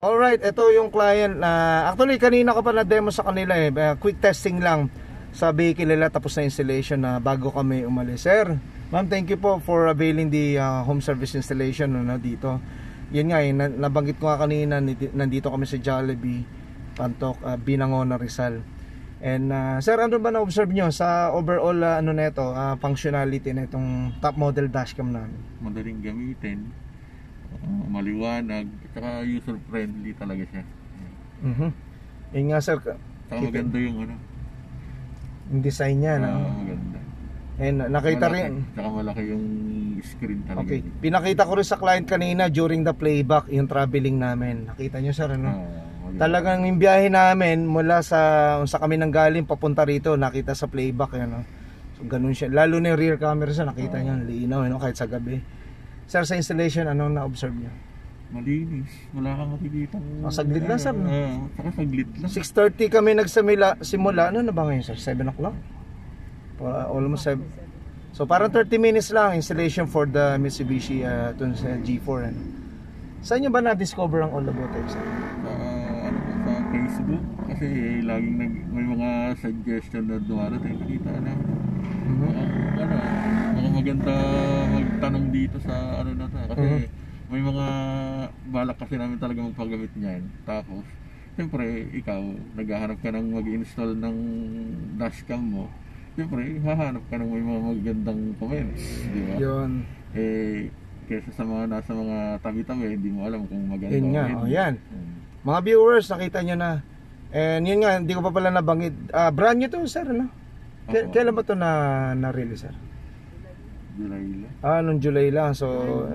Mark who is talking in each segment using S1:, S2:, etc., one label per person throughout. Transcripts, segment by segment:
S1: Alright, ito yung client na actually kanina ko pa na demo sa kanila quick testing lang sa vehicle nila, tapos na installation na bago kami umalis. Sir, ma'am, thank you po for availing the home service installation dito. Yun nga nabanggit ko nga kanina, nandito kami sa Jollibee, Pantok, Binangonan, Rizal. And sir, ano ba na-observe nyo sa overall functionality na itong top model dashcam namin?
S2: Madaling gamitin, maliwanag, at saka user friendly talaga siya.
S1: Yun nga sir,
S2: saka maganda yung
S1: yung design niya,
S2: maganda.
S1: And nakita
S2: malaki,
S1: rin,
S2: saka malaki yung screen talaga.
S1: okay, pinakita ko rin sa client kanina during the playback yung traveling namin. Nakita nyo sir, talagang yung biyahe namin mula sa kami nang galing papunta rito, nakita sa playback so ganun siya, lalo na yung rear camera sa nakita nyo, linaw kahit sa gabi. Sir, sa installation, anong na-observe nyo?
S2: Malinis, wala kang makikita.
S1: Saglit lang sir, no?
S2: Saka saglit lang.
S1: 6:30 kami simula, ano na ba ngayon sir? 7 o'clock? Almost 7. So parang 30 minutes lang installation for the Mitsubishi sa G4. Saan nyo ba na-discover ang All About It sir?
S2: Sa Facebook, kasi laging may mga suggestion na dumarating, nakita na. Mga maganda magtanong dito sa na to, kasi may mga balak kasi namin talaga magpagamit niyan. Tapos siyempre ikaw naghahanap ka ng mag-install ng dashcam mo, siyempre hahanap ka ng may mga magandang comments, di ba? Yun. Kesa sa mga nasa mga tabi-tabi, hindi mo alam kung maganda.
S1: Yun nga, yan. Mga viewers, nakita nyo na. And yun nga, hindi ko pa pala nabanggit. Brand new to sir, no? Kailan ba to na-release sir?
S2: July lang.
S1: Nung July lang. So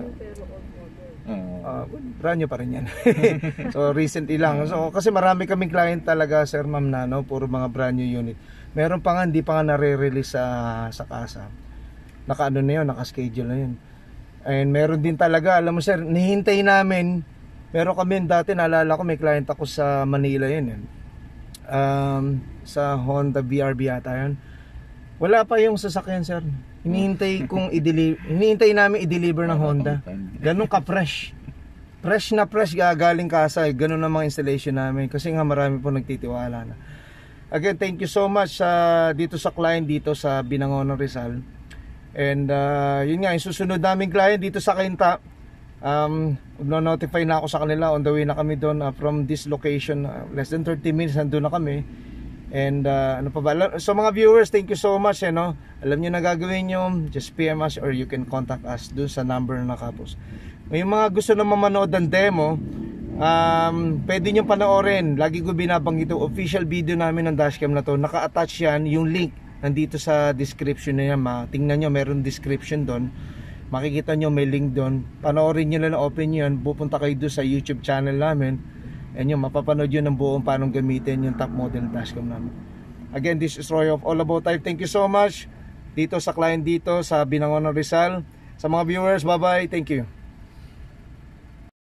S1: brand new pa rin yan. So recently lang. So kasi marami kaming client talaga sir, ma'am, na puro mga brand new unit. Meron pa nga, hindi pa nga nare-release sa kasa. Naka naka-schedule na yun. And meron din talaga, alam mo sir, nihintay namin. Meron kami dati, naalala ko, may client ako sa Manila yun. Sa Honda BRB yata yun. Wala pa yung sasakyan sir. Hinihintay namin i-deliver ng Honda. Ganun ka-fresh. Fresh na fresh, gagaling kasa. Ganun ang mga installation namin. Kasi nga marami po nagtitiwala na. Again, thank you so much dito sa client dito sa Binangonan, Rizal. And yun nga, yung susunod naming client dito sa Kainta, notify na ako sa kanila. On the way na kami doon from this location. Less than 30 minutes nandun na kami. And ano pa ba? So mga viewers, thank you so much. Alam nyo na gagawin nyo, just PM us or you can contact us doon sa number na nakapos. May mga gusto na mamanood ng demo, pwede nyo panoorin. Lagi ko binabanggit ito, official video namin ng dashcam na to. Naka-attach yan, yung link nandito sa description na yan. Tingnan nyo, meron description doon. Makikita nyo, may link doon. Panoorin nyo lang, open nyo yan. Pupunta kayo doon sa YouTube channel namin. And yun, mapapanood yun ng buong paano gamitin yung top model dashcam namin. Again, this is Roy of All About Type. Thank you so much dito sa client dito sa Binangonan, Rizal. Sa mga viewers, bye bye, thank you.